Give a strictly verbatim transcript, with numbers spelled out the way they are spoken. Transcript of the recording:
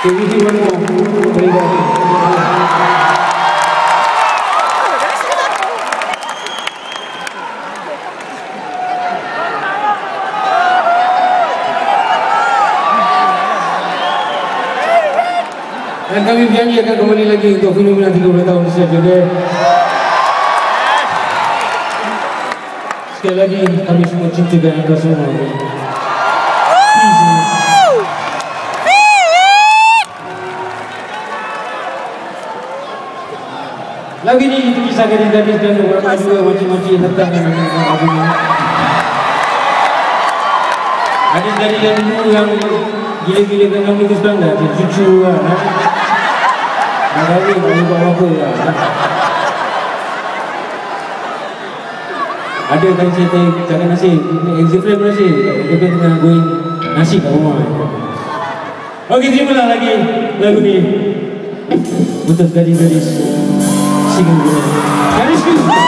So we do one more. Very good. Dan kami berjanji akan kembali lagi untuk fenomena tiga puluh tahun siap jaga. Sekali lagi kami semua cintakan anda semua. Lagu ini kisah gadis-gadis dan beberapa juga macam-macam tentang lagu ini. Gadis-gadis dan dulu yang gila-gila kan kami itu sekarang dah cucu lah. Ada ni tak buat apa-apa lah. Ada kan cerita cakap nasi, exit frame nasi, dia tengah going nasi kat rumah. Okey, terimalah lagi lagu ni untuk gadis-gadis single. Gadis-gadis